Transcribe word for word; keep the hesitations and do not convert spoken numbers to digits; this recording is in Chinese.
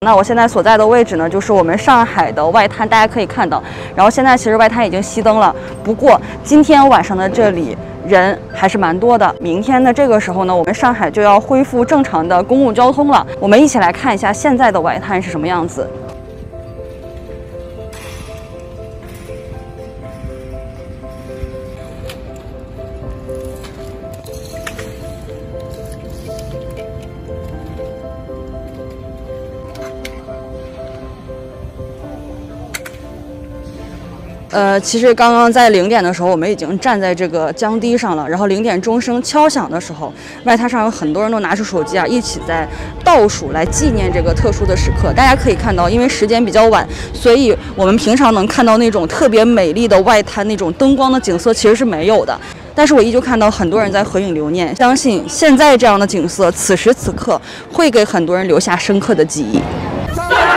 那我现在所在的位置呢，就是我们上海的外滩，大家可以看到。然后现在其实外滩已经熄灯了，不过今天晚上的这里人还是蛮多的。明天的这个时候呢，我们上海就要恢复正常的公共交通了。我们一起来看一下现在的外滩是什么样子。 呃，其实刚刚在零点的时候，我们已经站在这个江堤上了。然后零点钟声敲响的时候，外滩上有很多人都拿出手机啊，一起在倒数来纪念这个特殊的时刻。大家可以看到，因为时间比较晚，所以我们平常能看到那种特别美丽的外滩那种灯光的景色其实是没有的。但是我依旧看到很多人在合影留念，相信现在这样的景色，此时此刻会给很多人留下深刻的记忆。